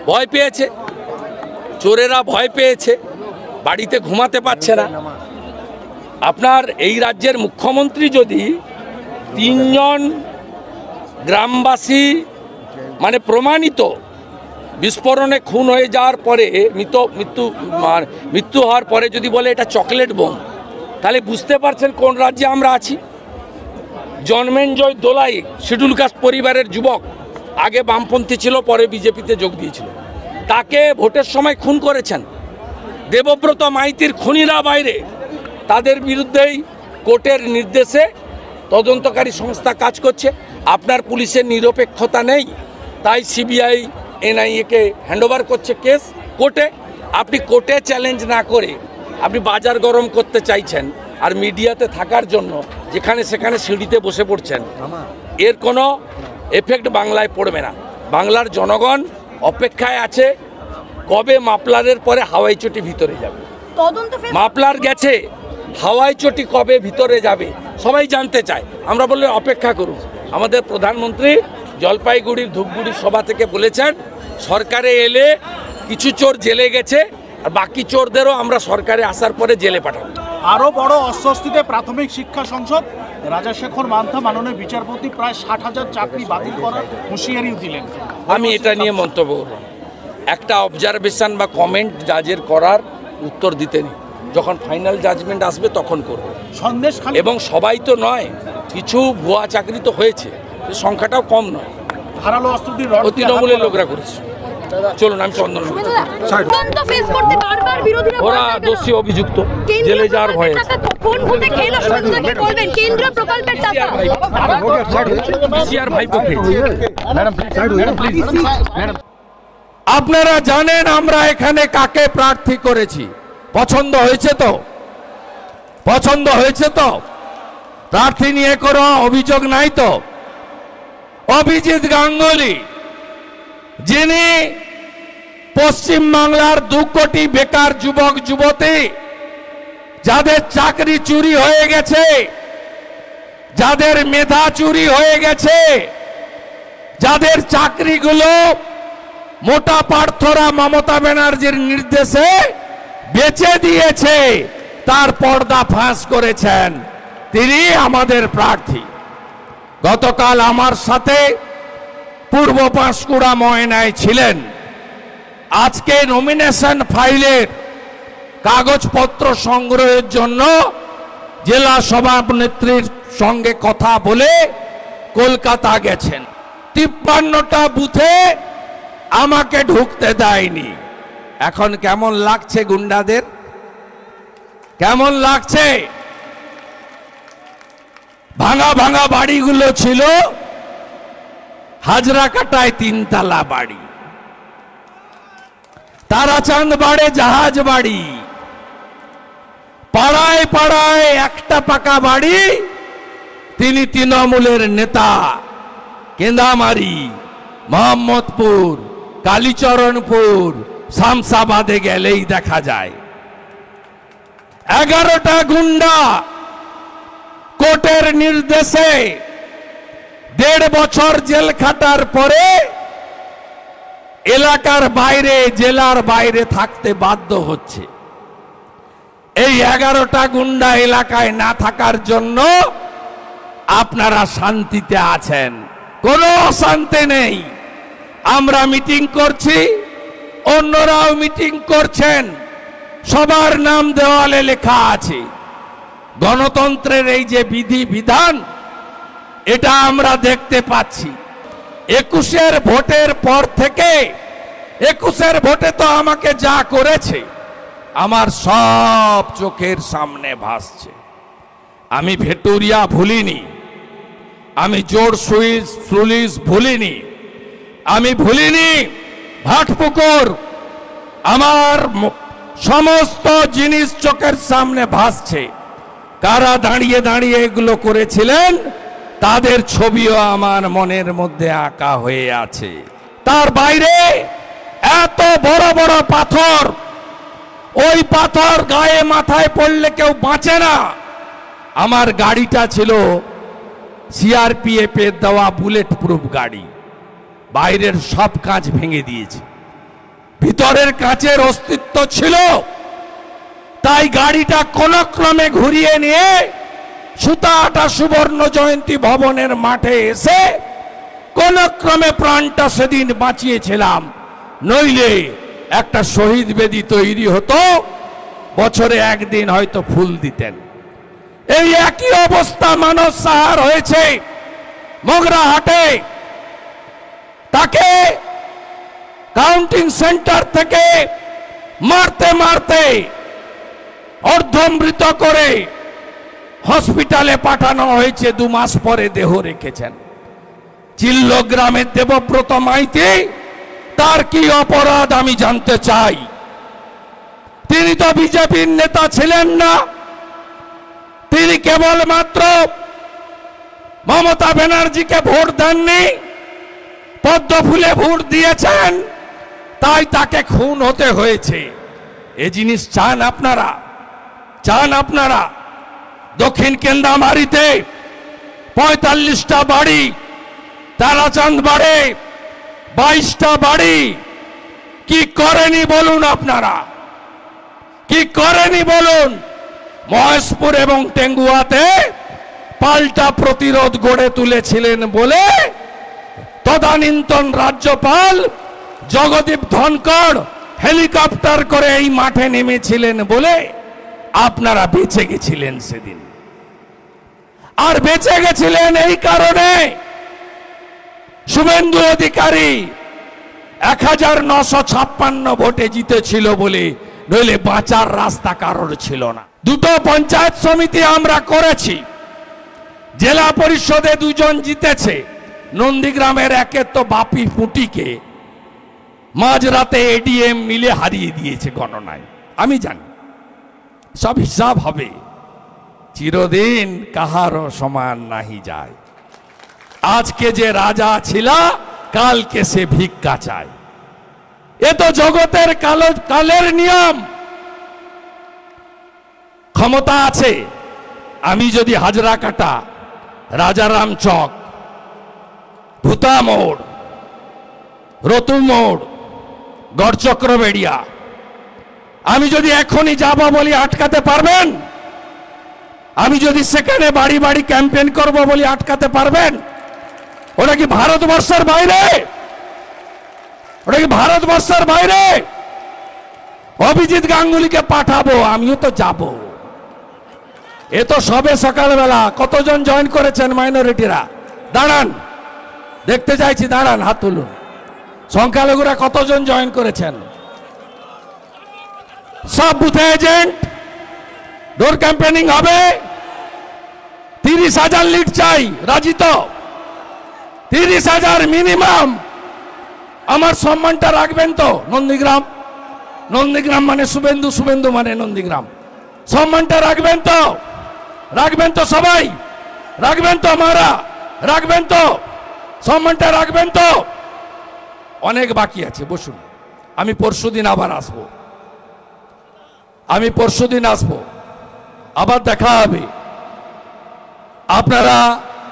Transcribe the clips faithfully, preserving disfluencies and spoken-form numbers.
ভয় পেয়েছে, চোরেরা ভয় পেয়েছে, বাড়িতে ঘুমাতে পারছে না। আপনার এই রাজ্যের মুখ্যমন্ত্রী যদি তিনজন গ্রামবাসী মানে প্রমাণিত বিস্ফোরণে খুন হয়ে যাওয়ার পরে মৃত মৃত্যু মৃত্যু হওয়ার পরে যদি বলে এটা চকলেট বোম, তাহলে বুঝতে পারছেন কোন রাজ্যে আমরা আছি। জন্মেঞ্জয় দোলাই শিডিউল কাস্ট পরিবারের যুবক, আগে বামপন্থী ছিল, পরে বিজেপিতে যোগ দিয়েছিল, তাকে ভোটের সময় খুন করেছেন। দেবব্রত মাইতির খুনিরা বাইরে, তাদের বিরুদ্ধেই কোর্টের নির্দেশে তদন্তকারী সংস্থা কাজ করছে। আপনার পুলিশের নিরপেক্ষতা নেই, তাই সিবিআই এনআইএকে হ্যান্ডওভার করছে কেস কোর্টে। আপনি কোর্টে চ্যালেঞ্জ না করে আপনি বাজার গরম করতে চাইছেন, আর মিডিয়াতে থাকার জন্য যেখানে সেখানে সিঁড়িতে বসে পড়ছেন। এর কোনো এফেক্ট বাংলায় পড়বে না। বাংলার জনগণ অপেক্ষায় আছে কবে মাপলারের পরে হাওয়াই চটি ভিতরে যাবে। মাপলার গেছে, হাওয়াই চটি কবে ভিতরে যাবে সবাই জানতে চায়। আমরা বললে অপেক্ষা করুন। আমাদের প্রধানমন্ত্রী জলপাইগুড়ির ধূপগুড়ির সভা থেকে বলেছেন সরকারে এলে কিছু চোর জেলে গেছে, আর বাকি চোরদেরও আমরা সরকারে আসার পরে জেলে পাঠাবো। আরও বড় অস্বস্তিতে প্রাথমিক শিক্ষা সংসদ। রাজাশেখর মান্থা মাননীয় বিচারপতি প্রায় ষাট হাজার চাকরি বাতিল করার হুঁশিয়ারিও দিলেন। আমি এটা নিয়ে মন্তব্য করব, একটা অবজারভেশন বা কমেন্ট জাজের করার উত্তর দিতে নেই। যখন ফাইনাল জাজমেন্ট আসবে তখন করব। সন্দেশ এবং সবাই তো নয়, কিছু ভুয়া চাকরি তো হয়েছে, সংখ্যাটাও কম নয়। ধারালো অস্ত্র দিয়ে তৃণমূলের লোকরা করেছে। চলুন আমি চন্দন, ওরা দোষী অভিযুক্ত, জেলে যাওয়ার ভয়ে। আপনারা জানেন আমরা এখানে কাকে প্রার্থী করেছি, পছন্দ হয়েছে তো? পছন্দ হয়েছে তো? প্রার্থী নিয়ে কোনো অভিযোগ নাই তো? অভিজিৎ গাঙ্গুলি, যিনি পশ্চিম বাংলার দু কোটি বেকার যুবক যুবতী যাদের চাকরি চুরি হয়ে গেছে, যাদের মেধা চুরি হয়ে গেছে, যাদের চাকরিগুলো মোটা পার্থরা মমতা ব্যানার্জির নির্দেশে বেচে দিয়েছে, তার পর্দা ফাঁস করেছেন। তিনি আমাদের প্রার্থী। গতকাল আমার সাথে পূর্ব পাঁশকুড়া ময়নায় ছিলেন। আজকে নমিনেশন ফাইলের কাগজপত্র সংগ্রহের জন্য জেলা সভানেত্রীর সঙ্গে কথা বলে কলকাতা গেছেন। তিপ্পান্নটা বুথে আমাকে ঢুকতে দেয়নি। এখন কেমন লাগছে গুন্ডাদের? কেমন লাগছে? ভাঙা ভাঙা বাড়িগুলো ছিল, হাজরা কাটায় তিনতলা বাড়ি, তারাচাঁদ বাড়ে জাহাজ বাড়ি, পাড়ায় পাড়ায় একটা পাকা বাড়ি। তিনি তৃণমূলের নেতা। কেন্দামারি, মোহাম্মদপুর, কালীচরণপুর, শামসাবাদে গেলেই দেখা যায়। এগারোটা গুন্ডা কোর্টের নির্দেশে দেড় বছর জেল খাটার পরে এলাকার বাইরে, জেলার বাইরে থাকতে বাধ্য হচ্ছে। এই এগারোটা গুন্ডা এলাকায় না থাকার জন্য আপনারা শান্তিতে আছেন, কোনো অশান্তি নেই। আমরা মিটিং করছি, অন্যরাও মিটিং করছেন, সবার নাম দেওয়ালে লেখা আছে। গণতন্ত্রের এই যে বিধি বিধান, এটা আমরা দেখতে পাচ্ছি। একুশের ভোটের পর থেকে, একুশের ভোটে তো আমাকে যা করেছে আমার সব চোখের সামনে ভাসছে। আমি ভেটুরিয়া ভুলিনি, আমি জোর সুইচ পুলিশ ভুলিনি, আমি ভুলিনি ভাটপুকুর। আমার সমস্ত জিনিস চোখের সামনে ভাসছে। কারা দাঁড়িয়ে দাঁড়িয়ে এগুলো করেছিলেন তাদের ছবিও আমার মনের মধ্যে আঁকা হয়ে আছে। তার বাইরে এত বড় বড় পাথর, ওই পাথর গায়ে মাথায় পড়লে কেউ বাঁচে না। আমার গাড়িটা ছিল সিআরপিএফ এর দেওয়া বুলেট প্রুফ গাড়ি, বাইরের সব কাঁচ ভেঙে দিয়েছে। ভিতরের কাঁচের অস্তিত্ব ছিল, তাই গাড়িটা কোন ক্রমে ঘুরিয়ে নিয়ে সুতাহাটা সুবর্ণ জয়ন্তী ভবনের মাঠে এসে কোন ক্রমে প্রাণটা সেদিন বাঁচিয়েছিলাম, নইলে একটা শহীদ বেদি তৈরি হতো, বছরে একদিন হয়তো ফুল দিতেন। এই একই অবস্থা মানস সাহার হয়েছে মগরাহাটে। তাকে কাউন্টিং সেন্টার থেকে মারতে মারতে অর্ধমৃত করে হসপিটালে পাঠানো হয়েছে, দু মাস পরে দেহ রেখেছেন। চিল্ল গ্রামের দেবব্রত মাইতি, তার কি অপরাধ আমি জানতে চাই। তিনি তো বিজেপির নেতা ছিলেন না, তিনি কেবলমাত্র মমতা ব্যানার্জিকে ভোট দেননি, পদ্ম ফুলে ভোট দিয়েছেন, তাই তাকে খুন হতে হয়েছে। এ জিনিস চান আপনারা? চান আপনারা? দক্ষিণ কেন্দামারিতে পঁয়তাল্লিশটা বাড়ি, তারাচাঁদ বাড়ে বাইশটা বাড়ি, কি করেনি বলুন আপনারা? কি করেনি বলুন? মহেশপুর এবং টেঙ্গুয়াতে পাল্টা প্রতিরোধ গড়ে তুলেছিলেন বলে তদানীন্তন রাজ্যপাল জগদীপ ধনকড় হেলিকপ্টার করে এই মাঠে নেমেছিলেন বলে আপনারা বেঁচে গেছিলেন সেদিন। আর বেঁচে গেছিলেন এই কারণে শুভেন্দু অধিকারী এক হাজার নশো ছাপ্পান্ন ভোটে জিতেছিল বলে, নইলে বাঁচার রাস্তা কারোর ছিল না। দুটো পঞ্চায়েত সমিতি আমরা করেছি, জেলা পরিষদে দুজন জিতেছে। নন্দীগ্রামের একে তো বাপি পুটিকে মাঝরাতে এডিএম মিলে হারিয়ে দিয়েছে গণনায়, আমি জানি। সব হিসাব হবে, চিরদিন কাহারও সমান নাহি যায়। আজকে যে রাজা ছিল, কালকে সে ভিক্ষা চায়। এ তো জগতের কালো কালের নিয়ম। ক্ষমতা আছে, আমি যদি হাজরা কাটা, রাজারাম চক, ভূতা মোড়, রতু মোড়, গড়চক্র বেড়িয়া, আমি যদি এখনই যাব বলি আটকাতে পারবেন? আমি যদি সেখানে বাড়ি বাড়ি ক্যাম্পেইন করব বলি আটকাতে পারবেন? ওটা কি ভারতবর্ষের বাইরে? ওটা কি ভারতবর্ষের বাইরে? অভিজিৎ গাঙ্গুলিকে পাঠাবো, আমিও তো যাব। এ তো সবে সকালবেলা। কতজন জয়েন করেছেন মাইনরিটিরা? দাঁড়ান, দেখতে চাইছি, দাঁড়ান, হাত তুলুন। সংখ্যালঘুরা কতজন জয়েন করেছেন? সব বুথে এজেন্ট, ডোর ক্যাম্পেনিং হবে। তিরিশ হাজার লিড চাই, রাজি তো? তিরিশ হাজার মিনিমাম। আমার সম্মানটা রাখবেন তো? নন্দীগ্রাম, নন্দীগ্রাম মানে শুভেন্দু, শুভেন্দু মানে নন্দীগ্রাম। সম্মানটা রাখবেন তো? রাখবেন তো সবাই? রাখবেন তো? মারা রাখবেন তো? সম্মানটা রাখবেন তো? অনেক বাকি আছে, বসুন। আমি পরশুদিন আবার আসবো, আমি পরশুদিন আসবো, আবার দেখা হবে। আপনারা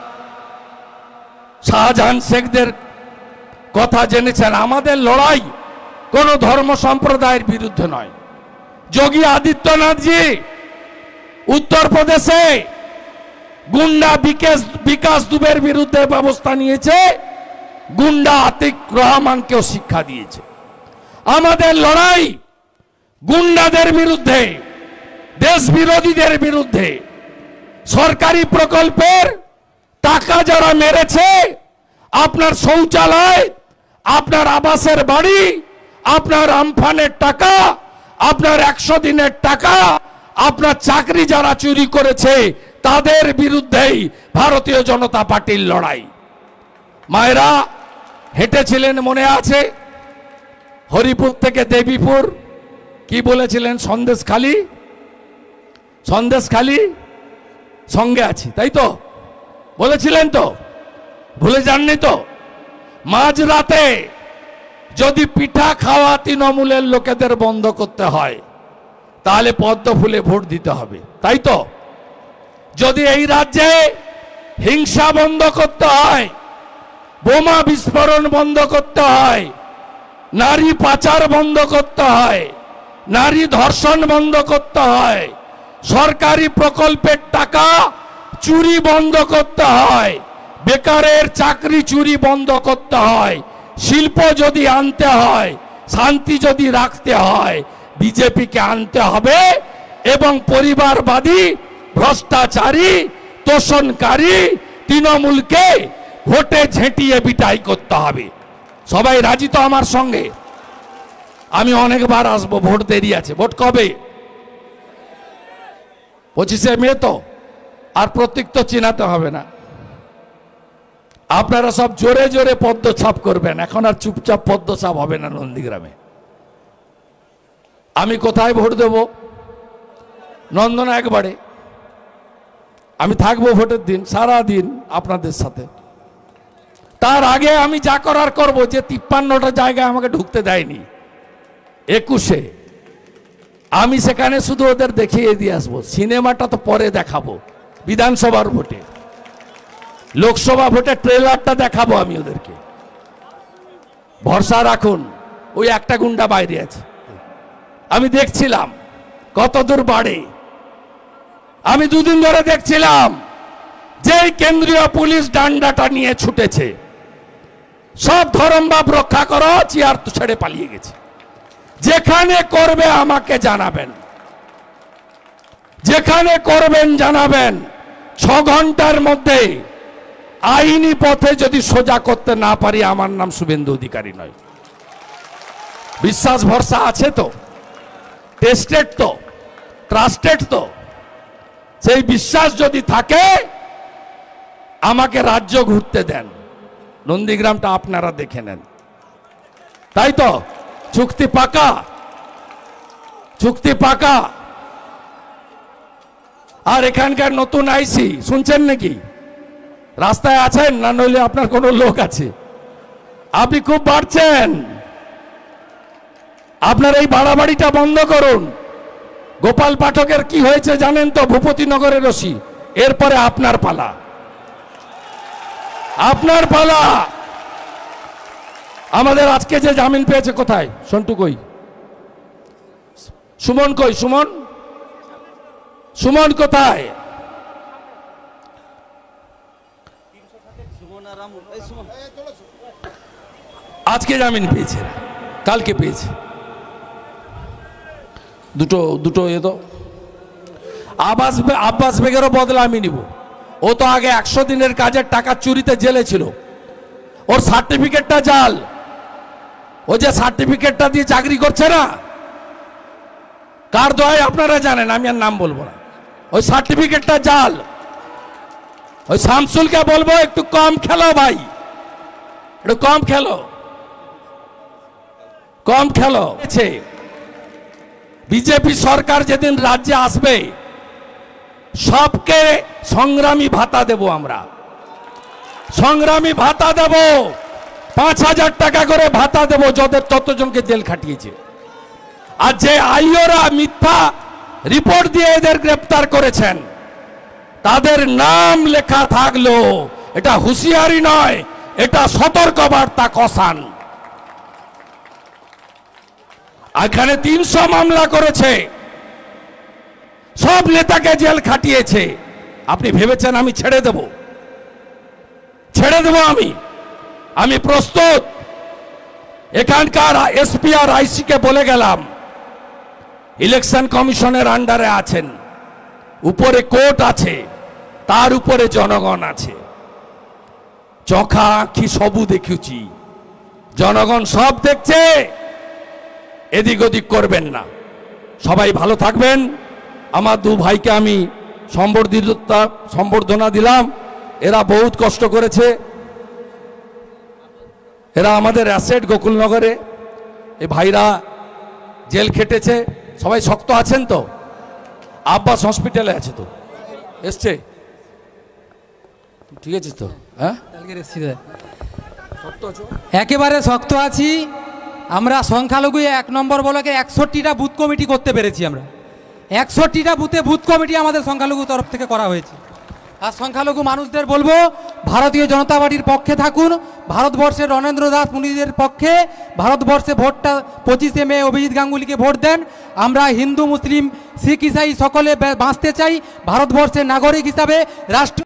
শাহজাহান শেখদের কথা জেনেছেন। আমাদের লড়াই কোনো ধর্ম সম্প্রদায়ের বিরুদ্ধে নয়। যোগী আদিত্যনাথজি উত্তরপ্রদেশে গুন্ডা বিকাশ বিকাশ দুবের বিরুদ্ধে ব্যবস্থা নিয়েছে, গুন্ডা আতিক রহমানকেও শিক্ষা দিয়েছে। আমাদের লড়াই গুন্ডাদের বিরুদ্ধে, দেশ বিরোধীদের বিরুদ্ধে। সরকারি প্রকল্পের টাকা যারা মেরেছে, আপনার শৌচালয়, আপনার আবাসের বাড়ি, আপনার আমফানের টাকা, আপনার একশো দিনের টাকা, আপনার চাকরি যারা চুরি করেছে, তাদের বিরুদ্ধেই ভারতীয় জনতা পার্টির লড়াই। মায়েরা হেঁটেছিলেন, মনে আছে? হরিপুর থেকে দেবীপুর, কি বলেছিলেন? সন্দেশখালি, সন্দেশখালি সঙ্গে আছি, তাই তো বলেছিলেন তো? ভুলে যাননি তো? মাঝরাতে যদি পিঠা খাওয়া তৃণমূলের লোকেদের বন্ধ করতে হয়, তাহলে পদ্ম ফুলে ভোট দিতে হবে, তাই তো? যদি এই রাজ্যে হিংসা বন্ধ করতে হয়, বোমা বিস্ফোরণ বন্ধ করতে হয়, নারী পাচার বন্ধ করতে হয়, নারী ধর্ষণ বন্ধ করতে হয়, সরকারি প্রকল্পের টাকা চুরি বন্ধ করতে হয়, বেকারের চাকরি চুরি বন্ধ করতে হয়, শিল্প যদি আনতে হয়, শান্তি যদি রাখতে হয়, বিজেপিকে আনতে হবে এবং পরিবারবাদী, ভ্রষ্টাচারী, তোষণকারী তৃণমূলকে ভোটে ঝেঁটিয়ে বিটাই করতে হবে। সবাই রাজি তো আমার সঙ্গে? আমি অনেকবার আসবো, ভোট দেরি আছে। ভোট কবে? পঁচিশে মে তো। আর প্রতীক তো চিনাতে হবে না। আপনারা সব জোরে জোরে পদ্মছাপ করবেন, এখন আর চুপচাপ পদ্মছাপ হবে না নন্দীগ্রামে। আমি কোথায় ভোট দেব? নন্দনা একবারে। আমি থাকবো ভোটের দিন সারা দিন আপনাদের সাথে। তার আগে আমি যা করার করব, যে তিপ্পান্নটা জায়গায় আমাকে ঢুকতে দেয়নি একুশে, আমি সেখানে শুধু ওদের দেখিয়ে দিয়ে আসবো। সিনেমাটা তো পরে দেখাবো, বিধানসভার ভোটে, লোকসভা ভোটে ট্রেলারটা দেখাবো আমি ওদেরকে। ভরসা রাখুন, ওই একটা গুন্ডা বাইরে আছে, আমি দেখছিলাম কত দূর বাড়ে। আমি দুদিন ধরে দেখছিলাম যে কেন্দ্রীয় পুলিশ ডান্ডাটা নিয়ে ছুটেছে, সব ধর্মভাব রক্ষা করো, চেয়ার তো ছেড়ে পালিয়ে গেছে। যেখানে করবে আমাকে জানাবেন, যেখানে করবেন জানাবেন। ছ ঘন্টার মধ্যে আইনি পথে যদি সোজা করতে না পারি, আমার নাম শুভেন্দু অধিকারী নয়। বিশ্বাস ভরসা আছে তো? টেস্টেড তো? ট্রাস্টেড তো? সেই বিশ্বাস যদি থাকে, আমাকে রাজ্য ঘুরতে দেন, নন্দীগ্রামটা আপনারা দেখে নেন। তাই তো? চুক্তি পাকা, চুক্তি পাকা। আর এখানকার নতুন আইসি শুনছেন নাকি? রাস্তায় আছেন না? নইলে আপনার কোনো লোক আছে? আপনি খুব বাড়ছেন, আপনার এই বাড়াবাড়িটা বন্ধ করুন। গোপাল পাঠকের কি হয়েছে জানেন তো? ভূপতিনগরের ওসি। এরপরে আপনার পালা, আপনার পালা। আমাদের আজকে যে জামিন পেয়েছে, কোথায় সন্টু? কই সুমন? কই সুমন? সুমন কোথায়? আজকে জামিন পেয়েছে, কালকে পেয়েছে। দুটো দুটো এ তো আব্বাস আব্বাস বেগেরও বদলা আমি নিব। ও তো আগে একশো দিনের কাজের টাকা চুরিতে জেলে ছিল, ওর সার্টিফিকেটটা জাল। ও যে সার্টিফিকেটটা দিয়ে চাকরি করছে না, কার দোহাই আপনারা জানেন, আমি আর নাম বলবো না। ওই সার্টিফিকেটটা জাল। ওই শামসুলকে বলবো একটু কম খেলো ভাই, একটু কম খেলো, কম খেলো। বিজেপি সরকার যেদিন রাজ্যে আসবে, সবকে সংগ্রামী ভাতা দেব আমরা, সংগ্রামী ভাতা দেব। পাঁচ হাজার টাকা করে ভাতা দেব যাদের ততজনকে জেল খাটিয়েছে। আর যে আইওরা মিথ্যা রিপোর্ট দিয়ে এদের গ্রেপ্তার করেছেন, তাদের নাম লেখা থাকলো, এটা হুঁশিয়ারি নয়, এটা সতর্কবার্তা কসান। এখানে তিনশো মামলা করেছে, সব নেতাকে জেল খাটিয়েছে। আপনি ভেবেছেন আমি ছেড়ে দেব? ছেড়ে দেব আমি? আমি প্রস্তুত। এখানকার এসপি আর আইসি কে বলে গেলাম, ইলেকশন কমিশনের আন্ডারে আছেন, উপরে কোর্ট আছে, তার উপরে জনগণ আছে। চোখা আঁখি সবু দেখুছি, জনগণ সব দেখছে, এদিক ওদিক করবেন না। সবাই ভালো থাকবেন। আমার দু ভাইকে আমি সম্বর্ধিতা সম্বর্ধনা দিলাম। এরা বহুত কষ্ট করেছে, এরা আমাদের অ্যাসেট গোকুলনগরে। এই ভাইরা জেল খেটেছে। সবাই শক্ত আছেন তো? আব্বাস হসপিটালে আছে তো? এসছে? ঠিক আছে তো? হ্যাঁ, একেবারে শক্ত আছি আমরা। সংখ্যালঘু এক নম্বর ব্লকে একষট্টিটা বুথ কমিটি করতে পেরেছি আমরা। একষট্টিটা বুথে বুথ কমিটি আমাদের সংখ্যালঘু তরফ থেকে করা হয়েছে। আর সংখ্যালঘু মানুষদের বলবো ভারতীয় জনতা পার্টির পক্ষে থাকুন, ভারতবর্ষের রণেন্দ্র দাস মুনিদের পক্ষে, ভারতবর্ষে ভোটটা পঁচিশে মে অভিজিৎ গাঙ্গুলিকে ভোট দেন। আমরা হিন্দু মুসলিম শিখ ইসাই সকলে বাঁচতে চাই ভারতবর্ষের নাগরিক হিসাবে। রাষ্ট্র